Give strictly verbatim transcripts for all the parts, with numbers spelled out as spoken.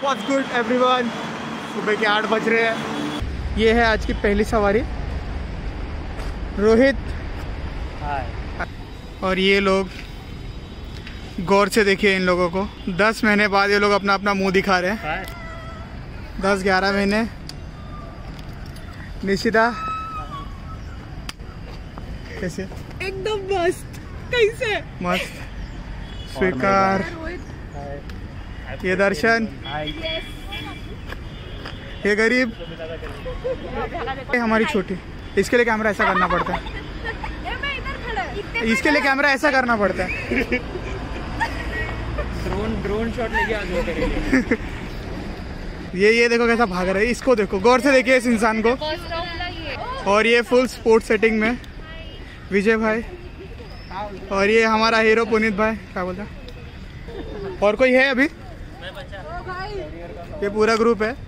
What's good everyone? सुबह के आठ बज रहे हैं। ये है आज की पहली सवारी। रोहित हाय। और ये लोग गौर से देखिए इन लोगों को। दस महीने बाद ये लोग अपना अपना मुंह दिखा रहे हैं। दस ग्यारह महीने। निशिता कैसे? एकदम मस्त। कैसे? मस्त। स्वीकार। ये दर्शन। ये गरीब। ये हमारी छोटी। इसके लिए कैमरा ऐसा करना पड़ता है। इसके लिए कैमरा ऐसा करना पड़ता है। ड्रोन ड्रोन शॉट लेके आगे करेंगे। ये ये देखो कैसा भाग रहा है। इसको देखो, गौर से देखिए इस इंसान को। और ये फुल स्पोर्ट्स सेटिंग में विजय भाई। और ये हमारा हीरो पुनीत भाई। क्या बोलता है? और कोई है अभी? ये पूरा ग्रुप है।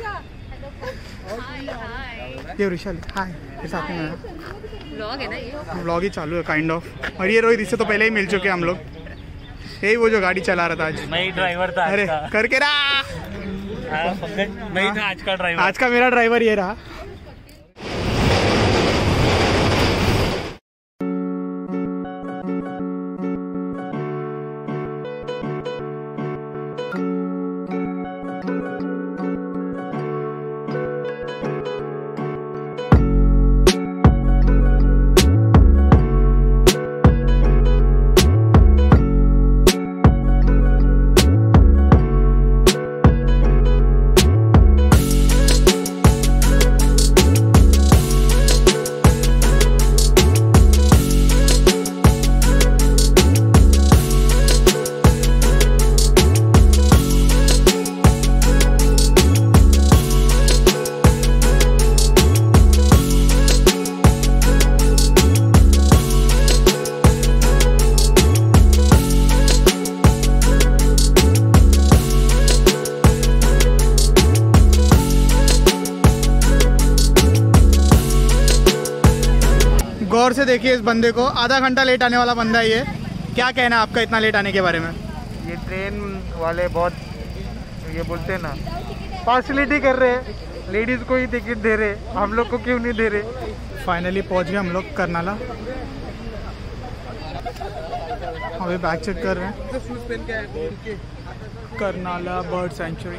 ये विशाल हाय। ये साथ में व्लॉग है ना ये? व्लॉग ही चालू है काइंड ऑफ। और ये रोहित, इससे तो पहले ही मिल चुके हैं हम लोग। यही वो जो गाड़ी चला रहा था आज। मैं ही ड्राइवर था। अरे करके रहा। मैं ही था आज का ड्राइवर। आज का मेरा ड्राइवर ये रहा। गौर से देखिए इस बंदे को। आधा घंटा लेट आने वाला बंदा है ये। क्या कहना है आपका इतना लेट आने के बारे में? ये ट्रेन वाले बहुत ये बोलते हैं ना, पार्शलिटी कर रहे हैं। लेडीज़ को ही टिकट दे रहे, हम लोग को क्यों नहीं दे रहे। फाइनली पहुंच गए हम लोग करनाला। अभी बैग चेक कर रहे हैं। करनाला बर्ड सेंचुरी।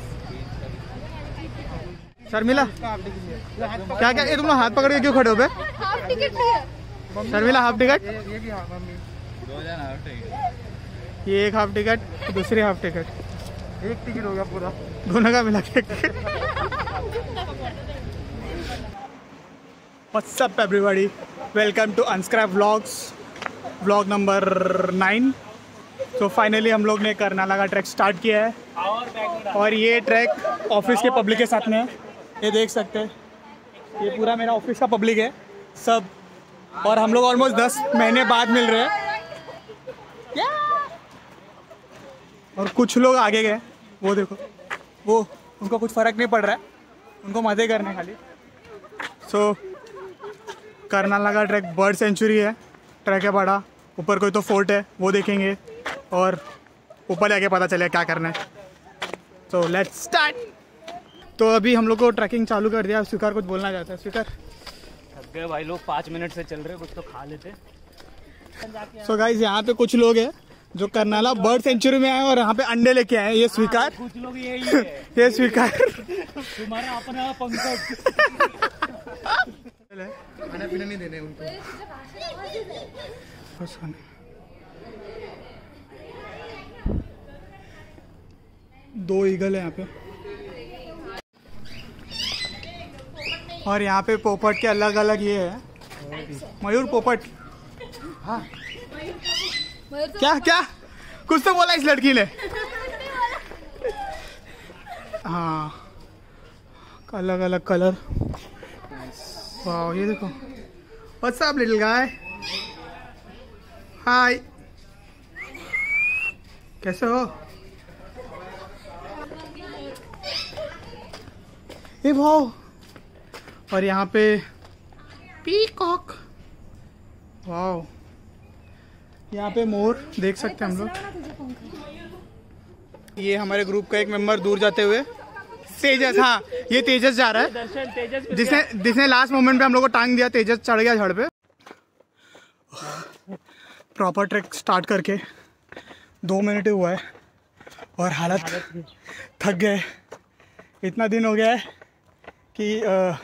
शर्मिला क्या क्या ये तुम लोग हाथ पकड़ के क्यों खड़े हो बे? हाफ टिकट है। Sharmila half ticket. ये भी हाफ ये एक हाफ टिकट, दूसरी हाफ टिकट। एक टिकट हो गया पूरा, दोनों का मिला के। What's up everybody? Welcome to Unscribe Vlogs, vlog number nine. तो फाइनली हम लोग ने करनाला का ट्रैक स्टार्ट किया है। और ये ट्रैक ऑफिस के पब्लिक के साथ में है। ये देख सकते हैं, ये पूरा मेरा ऑफिस का पब्लिक है सब। और हम लोग ऑलमोस्ट दस महीने बाद मिल रहे हैं। और कुछ लोग आगे गए, वो देखो, वो उनको कुछ फ़र्क नहीं पड़ रहा है, उनको मज़े करने खाली। सो so, करनाला का ट्रैक बर्ड सेंचुरी है। ट्रैक है बड़ा। ऊपर कोई तो फोर्ट है, वो देखेंगे। और ऊपर जाके पता चलेगा क्या करना है। So let's start. तो अभी हम लोग को ट्रैकिंग चालू कर दिया। स्वीकार कुछ बोलना चाहता है? स्वीकार थक गए भाई लोग, पाँच मिनट से चल रहे, कुछ तो खा लेते। सो गाइस, यहाँ पे कुछ लोग हैं जो करनाला बर्ड सेंचुरी में आए और यहाँ पे अंडे लेके आए। ये स्वीकार, कुछ लोग यही है। ये स्वीकार तुम्हारा अपना पंकज। खाना पीना नहीं देने उनको। दो ईगल है यहाँ पे। और यहाँ पे पोपट के अलग अलग ये है। मयूर पोपट। हाँ क्या क्या कुछ तो बोला इस लड़की ने। हाँ अलग अलग कलर। वाह ये देखो। What's up little guy. Hi कैसे हो? ए भाव। और यहाँ पे पीकॉक। वाह यहाँ पे मोर देख सकते हैं हम लोग। ये हमारे ग्रुप का एक मेंबर दूर जाते हुए, तेजस, हाँ ये तेजस जा रहा है, जिसने जिसने लास्ट मोमेंट पे हम लोग को टांग दिया। तेजस चढ़ गया झाड़ पे। प्रॉपर ट्रैक स्टार्ट करके दो मिनट ही हुआ है और हालत थक गए। इतना दिन हो गया है कि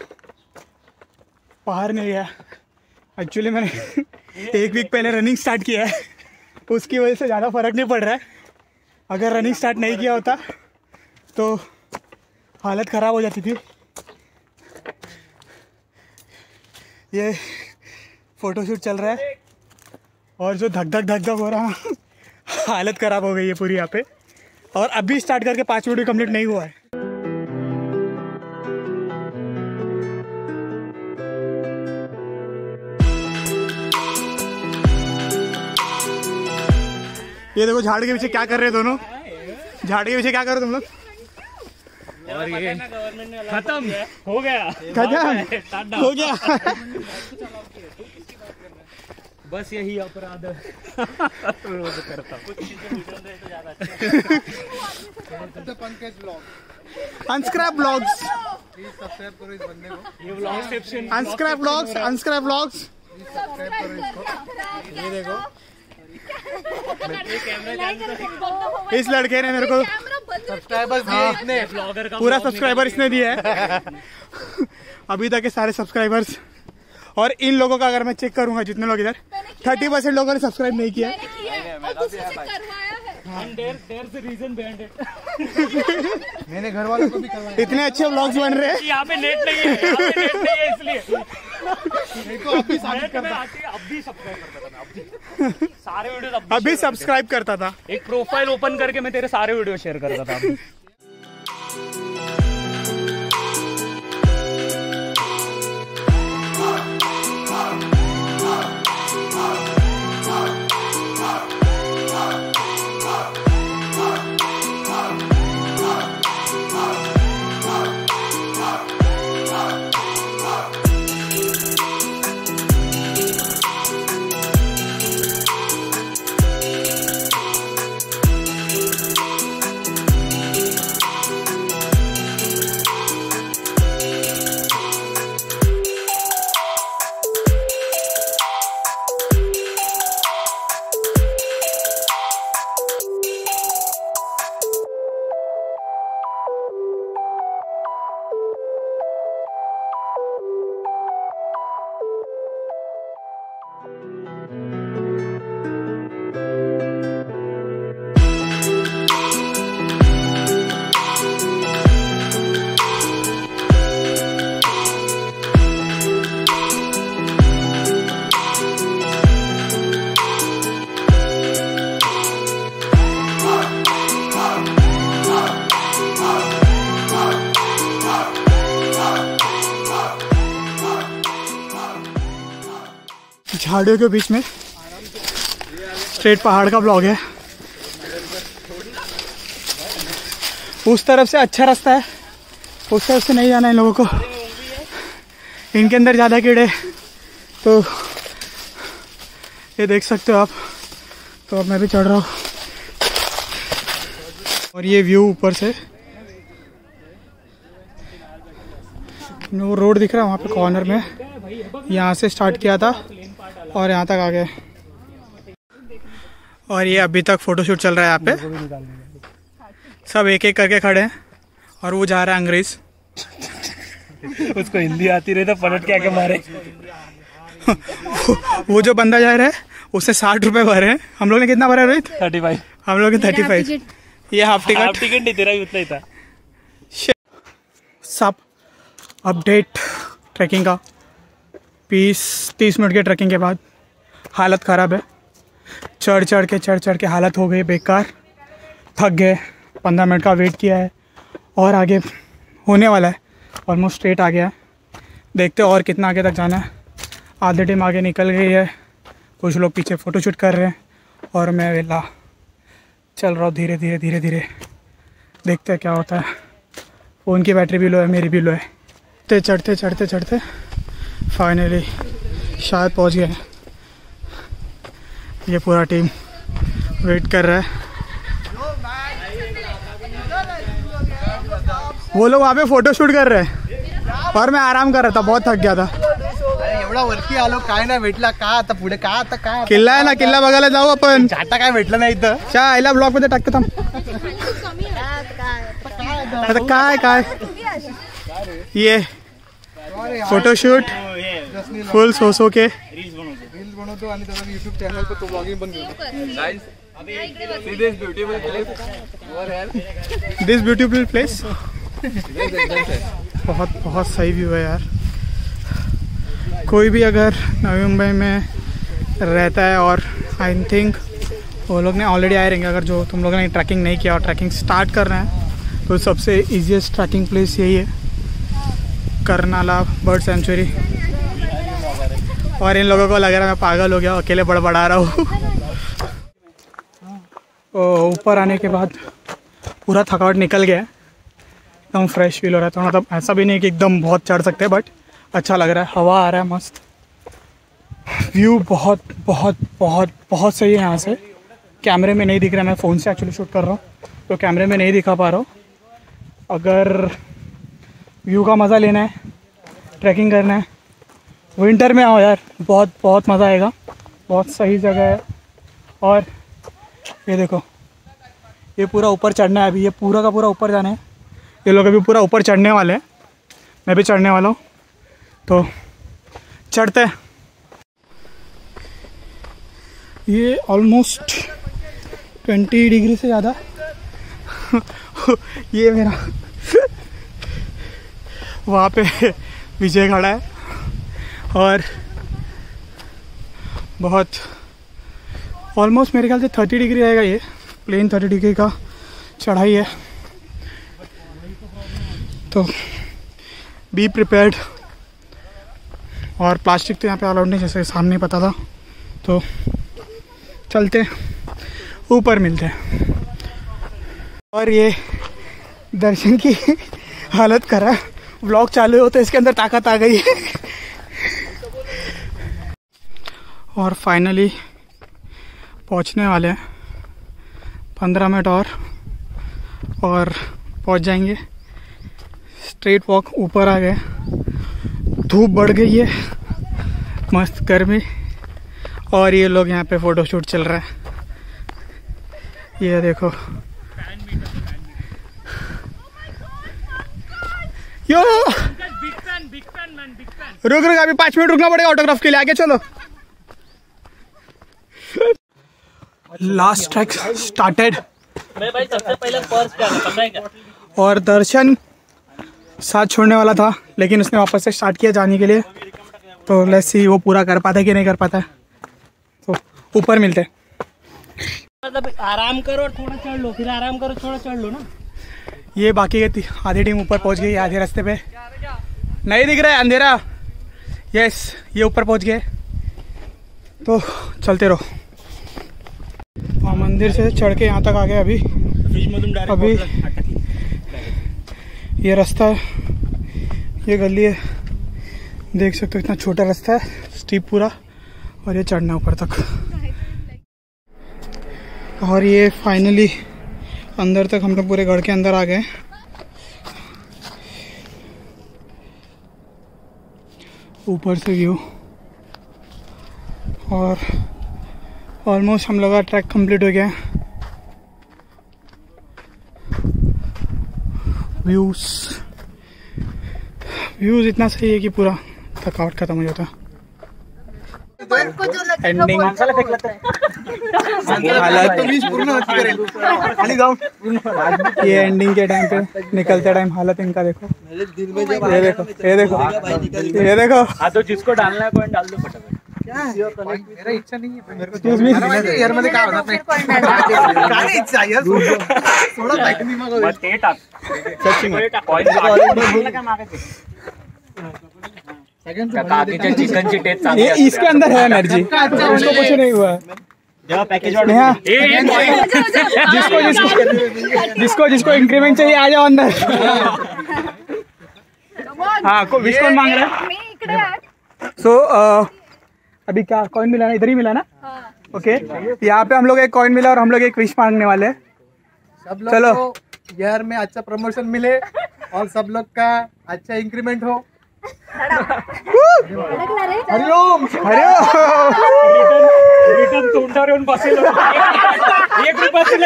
बाहर नहीं गया। एक्चुअली मैंने एक वीक पहले रनिंग स्टार्ट किया है, उसकी वजह से ज़्यादा फ़र्क नहीं पड़ रहा है। अगर रनिंग स्टार्ट नहीं किया होता तो हालत ख़राब हो जाती थी। ये फ़ोटोशूट चल रहा है और जो धक धक धक धक हो रहा है, हालत ख़राब हो गई है पूरी यहाँ पे। और अभी स्टार्ट करके पाँच मिनट भी कंप्लीट नहीं हुआ है। ये देखो झाड़ के पीछे क्या कर रहे हैं दोनों। झाड़ के पीछे क्या कर रहे हो तुम लोग? और ये खत्म हो गया, खत्म हो गया। बस यही अपराध रोज करता हूँ। अनस्क्रैप ब्लॉग्स, सब्सक्राइब करो इस बंदे को। ये vlog section unscrap blogs, unscrap blogs. Subscribe करो इसको। ये देखो इस लड़के ने मेरे को सब्सक्राइबर्स दिए इतने, ब्लॉगर का पूरा सब्सक्राइबर इसने दिया है अभी तक के सारे सब्सक्राइबर्स। और इन लोगों का अगर मैं चेक करूंगा जितने लोग इधर, थर्टी परसेंट लोगों ने सब्सक्राइब नहीं किया है। मैंने घर वालों को भी करवाया। इतने अच्छे व्लॉग्स बन रहे हैं। यहाँ पे नेट नहीं है, यहाँ पे नेट नहीं है इसलिए। नहीं तो अभी साबित करता। अभी सब्सक्राइब करता था, अभी सारे वीडियो अभी सब्सक्राइब करता था। एक प्रोफाइल ओपन करके मैं तेरे सारे वीडियो शेयर करता था अभी। झाड़ियों के बीच में स्ट्रेट पहाड़ का ब्लॉग है। उस तरफ से अच्छा रास्ता है, उस तरफ से नहीं जाना है इन लोगों को। इनके अंदर ज़्यादा कीड़े, तो ये देख सकते हो आप। तो अब मैं भी चढ़ रहा हूँ और ये व्यू ऊपर से वो रोड दिख रहा है वहाँ पे कॉर्नर में। यहाँ से स्टार्ट किया था और यहाँ तक आ गए। और ये अभी तक फोटोशूट चल रहा है यहाँ पे। सब एक एक करके खड़े हैं और वो जा रहा है अंग्रेज। उसको हिंदी आती रही तो पलट के आके मारे। वो जो बंदा जा रहा है उससे साठ रुपए भरे हैं। हम लोग ने कितना भरा रोहित? Thirty five. हम लोग ने थर्टी फाइव। ये हाफ टिकट। हाफ टिकट नहीं, तेरा भी उतना ही था। सब अपडेट ट्रैकिंग का बीस तीस मिनट के ट्रैकिंग के बाद हालत ख़राब है। चढ़ चढ़ के चढ़ चढ़ के हालत हो गई बेकार। थक गए। पंद्रह मिनट का वेट किया है और आगे होने वाला है। ऑलमोस्ट स्ट्रेट आ गया है। देखते और कितना आगे तक जाना है। आधे टीम आगे निकल गई है, कुछ लोग पीछे फ़ोटोशूट कर रहे हैं और मैं वेला चल रहा हूँ धीरे धीरे धीरे धीरे। देखते हैं क्या होता है। फ़ोन की बैटरी भी लो है, मेरी भी लो है। चढ़ते चढ़ते चढ़ते चढ़ते फाइनली शायद पहुँच गए। ये पूरा टीम वेट कर रहा है। वो लोग वहाँ पे फोटो शूट कर रहे हैं और मैं आराम कर रहा था, बहुत थक गया था। एवढा वरती आलो काय नाही भेटला का आता पुढे का आता काय किल्ला आहे ना, किल्ला बघायला जाऊ आपण. आता काय भेटलं नाही इथं चा आईला ब्लॉग मध्ये टाकतो थांब. आता काय काय ये फोटोशूट फुल सो सो के रील्स बनवतो आणि त्याचा युट्यूब चॅनल पर तो ब्लॉगिंग पण करतो. This beautiful place. बहुत बहुत सही व्यू है यार. कोई भी अगर नवी मुंबई में रहता है और आई थिंक वो लोग ने ऑलरेडी आए रहेंगे, अगर जो तुम लोगों ने ट्रैकिंग नहीं किया और ट्रैकिंग स्टार्ट करना है तो सबसे इजीएस्ट ट्रैकिंग प्लेस यही है, करनाला बर्ड सेंचुरी. और इन लोगों को लग रहा है मैं पागल हो गया, अकेले बड़बड़ा रहा हूँ. ऊपर आने के बाद पूरा थकावट निकल गया है, एकदम फ्रेश फील हो रहा था. मतलब ऐसा भी नहीं कि एकदम बहुत चढ़ सकते, बट अच्छा लग रहा है. हवा आ रहा है मस्त. व्यू बहुत बहुत बहुत बहुत सही है यहाँ से. कैमरे में नहीं दिख रहा है, मैं फ़ोन से एक्चुअली शूट कर रहा हूँ तो कैमरे में नहीं दिखा पा रहा हूँ. अगर व्यू का मज़ा लेना है, ट्रैकिंग करना है, विंटर में आओ यार, बहुत बहुत मज़ा आएगा. बहुत सही जगह है. और ये देखो, ये पूरा ऊपर चढ़ना है अभी. ये पूरा का पूरा ऊपर जाना है. ये लोग अभी पूरा ऊपर चढ़ने वाले हैं, मैं भी चढ़ने वाला हूँ, तो चढ़ते हैं. ये ऑलमोस्ट ट्वेंटी डिग्री से ज़्यादा ये मेरा वहाँ पे विजय खड़ा है और बहुत ऑलमोस्ट मेरे ख्याल से थर्टी डिग्री रहेगा. ये प्लेन थर्टी डिग्री का चढ़ाई है, तो बी प्रिपेयर्ड. और प्लास्टिक तो यहाँ पे अलाउड नहीं, जैसे सामने पता था. तो चलते ऊपर मिलते हैं. और ये दर्शन की हालत कर रहा है. व्लॉग चालू हो तो इसके अंदर ताकत आ गई है. और फाइनली पहुंचने वाले हैं. पंद्रह मिनट और और पहुंच जाएंगे. स्ट्रेट वॉक ऊपर आ गए. धूप बढ़ गई है, मस्त गर्मी. और ये लोग यहाँ पे फ़ोटो शूट चल रहा है. ये देखो, यो रुक रुक अभी पाँच मिनट रुकना पड़ेगा ऑटोग्राफ के लिए. आगे चलो. Last track started. भाई सबसे पहले पर्स क्या पता है क्या? और दर्शन साथ छोड़ने वाला था, लेकिन उसने वापस से स्टार्ट किया जाने के लिए. तो लेट्स सी वो पूरा कर पाता है कि नहीं कर पाता है. तो ऊपर मिलते हैं. मतलब आराम करो और थोड़ा चढ़ लो, फिर आराम करो थोड़ा चढ़ लो ना. ये बाकी के आधी टीम ऊपर पहुंच गई. आधे रास्ते पे नहीं दिख रहा है, अंधेरा. यस, ये ऊपर पहुंच गए. तो चलते रहो. हाँ, मंदिर से चढ़ के यहाँ तक आ गए. अभी अभी ये रास्ता है, ये गली है, देख सकते हो. इतना छोटा रास्ता है, स्टीप पूरा. और ये चढ़ना ऊपर तक. और ये फाइनली अंदर तक हम लोग पूरे गढ़ के अंदर आ गए. ऊपर से व्यू. और ऑलमोस्ट हम लोग का ट्रैक कंप्लीट हो गया. व्यूज व्यूज इतना सही है कि पूरा थकावट खत्म हो जाता. एंडिंग ये एंडिंग के टाइम पे निकलते टाइम हालत इनका देखो. ये देखो, ये देखो, ये देखो. हाँ तो जिसको डालना है पॉइंट डाल दो फटाफट. मेरा इच्छा नहीं है. मेरे को Excuse me. यार मध्ये काय होणार नाही. काय इच्छा आहे यार. थोडा बाईक मी मागवलं. मग ते टाक. पॉइंट काय मागायचे? काकीच्या चिकनची टेस्ट चांगली ये असते. इसके अंदर है एनर्जी, उसको कुछ नहीं हुआ. जेव्हा पॅकेज नेहा, जिसको जिसको जिसको जिसको इंक्रीमेंट चाहिए आ जाओ अंदर. हाँ, को विश कौन मांग रहा है? सो अभी क्या कॉइन मिला ना? इधर ही मिला ना? ओके, यहाँ पे हम लोग एक कॉइन मिला और हम लोग एक विश मांगने वाले हैं. चलो ईयर में अच्छा प्रमोशन मिले और सब लोग का अच्छा इंक्रीमेंट हो। हरिओम रिटर्न तोंडावर येऊन बसेल एक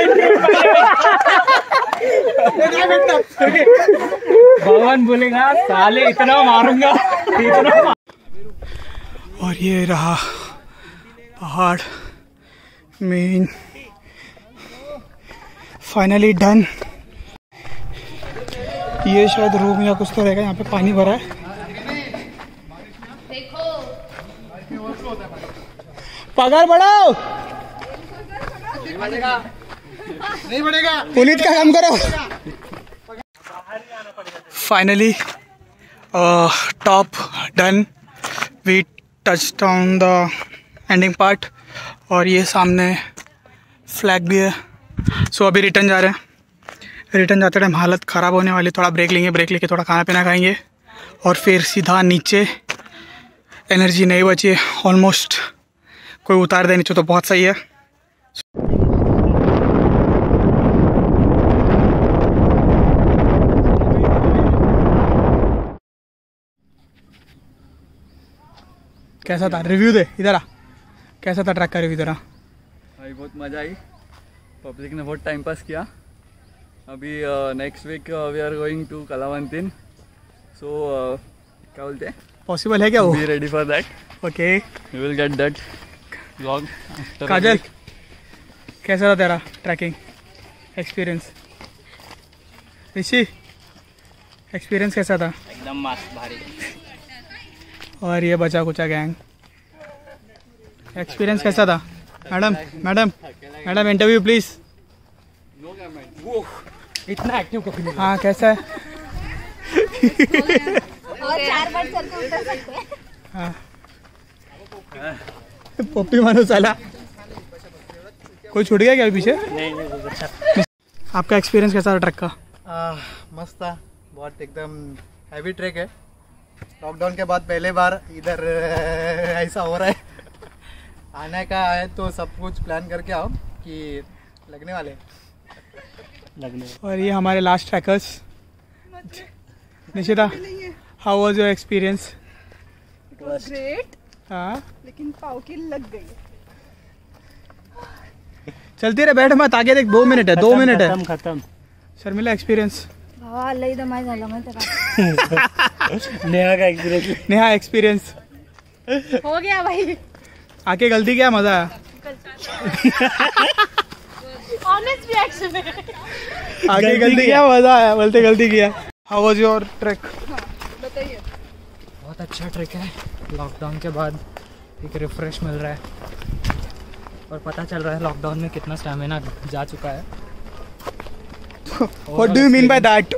भगवान बोलेगा साले इतना मारूंगा इतना मार... और ये रहा पहाड़ मेन फाइनली डन। ये शायद रूम या कुछ तो रहेगा, यहाँ पे पानी भरा है। पगार बढ़ाओ, नहीं बढ़ेगा, पुनीत का काम करो। Finally top done, we touch on the ending part और ये सामने फ्लैग भी है। सो so, अभी रिटर्न जा रहे हैं। रिटर्न जाते टाइम हालत ख़राब होने वाली, थोड़ा ब्रेक लेंगे, ब्रेक लेके थोड़ा खाना पीना खाएंगे और फिर सीधा नीचे। एनर्जी नहीं बची है ऑलमोस्ट, कोई उतार दे नीचे तो बहुत सही है। कैसा था, रिव्यू दे, इधर आ। कैसा था ट्रैक का रिव्यू तेरा? भाई बहुत मज़ा आई, पब्लिक ने बहुत टाइम पास किया। अभी next week we are going to Kalavantin, so क्या बोलते हैं, पॉसिबल है क्या वो? Be ready for that. Okay, we will get that vlog. Kajal कैसा था तेरा ट्रैकिंग एक्सपीरियंस? ऋषि एक्सपीरियंस कैसा था? एकदम मस्त भारी। और ये बचा कुचा गैंग, एक्सपीरियंस कैसा था? Madam madam madam interview please. इतना एक्टिव कभी नहीं। हाँ कैसा है? और चार बार चल के उतर सकते हैं। हाँ पप्पी मानो साला, कोई छूट गया क्या अभी पीछे? नहीं नहीं बहुत अच्छा। आपका एक्सपीरियंस कैसा था ट्रैक का? आ, मस्त था, बहुत एकदम हैवी ट्रैक है। लॉकडाउन के बाद पहले बार इधर ऐसा हो रहा है। आने का है तो सब कुछ प्लान करके आओ कि लगने वाले लगने। और ये हमारे last trekkers. Nishita, how was your experience? Great, हाँ लेकिन पाव की लग गई। चलती रहे, बैठ मत, आगे देख, दो मिनट है, दो मिनट है। खत्म खत्म। शर्मिला एक्सपीरियंस? भावा लई दमाय झाला माहिती का? नेहा का एक्सपीरियंस। नेहा एक्सपीरियंस? हो गया भाई, आके गलती क्या, मजा आया? ऑनेस्ट रिएक्शन है। आगे गलती क्या, मजा आया? बोलते गलती किया। How was your track? बताइए। बहुत अच्छा ट्रैक है, लॉकडाउन के बाद एक रिफ्रेश मिल रहा है और पता चल रहा है लॉकडाउन में कितना स्टैमिना जा चुका है। What do you mean by that?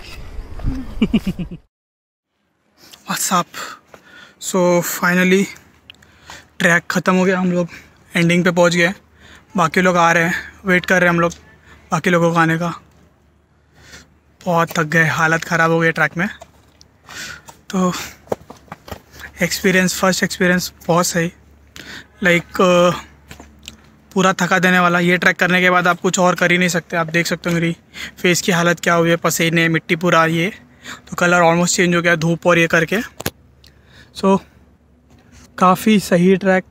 What's up? So finally track ख़त्म हो गया, हम लोग एंडिंग पे पहुंच गए। बाकी लोग आ रहे हैं, वेट कर रहे हैं हम लोग बाकी लोगों को आने का। बहुत थक गए, हालत ख़राब हो गई ट्रैक में। तो एक्सपीरियंस, फर्स्ट एक्सपीरियंस बहुत सही, लाइक पूरा थका देने वाला। ये ट्रैक करने के बाद आप कुछ और कर ही नहीं सकते। आप देख सकते हो मेरी फेस की हालत क्या हुई है, पसीने, मिट्टी पूरा, ये तो कलर ऑलमोस्ट चेंज हो गया धूप और ये करके। सो so, काफ़ी सही ट्रैक,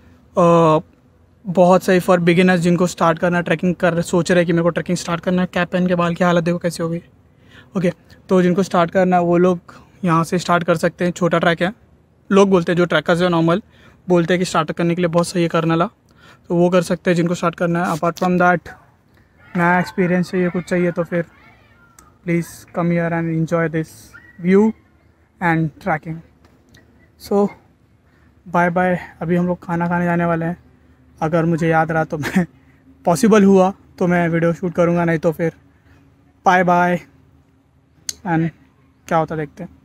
बहुत सही फॉर बिगिनर्स जिनको स्टार्ट करना, ट्रैकिंग कर सोच रहे हैं कि मेरे को ट्रैकिंग स्टार्ट करना है। कैप पहन के बाल की हालत देखो कैसी हो गई। ओके, तो जिनको स्टार्ट करना है वो लोग यहाँ से स्टार्ट कर सकते हैं। छोटा ट्रैक है, लोग बोलते हैं जो ट्रैकर्स है नॉर्मल बोलते हैं कि स्टार्ट करने के लिए बहुत सही है करनाला, तो वो कर सकते हैं जिनको स्टार्ट करना है। अपार्ट फ्रॉम दैट नया एक्सपीरियंस चाहिए, कुछ चाहिए तो फिर please come here and enjoy this view and trekking. So bye bye. अभी हम लोग खाना खाने जाने वाले हैं। अगर मुझे याद रहा तो मैं पॉसिबल हुआ तो मैं वीडियो शूट करूँगा, नहीं तो फिर बाय बाय एंड क्या होता देखते हैं।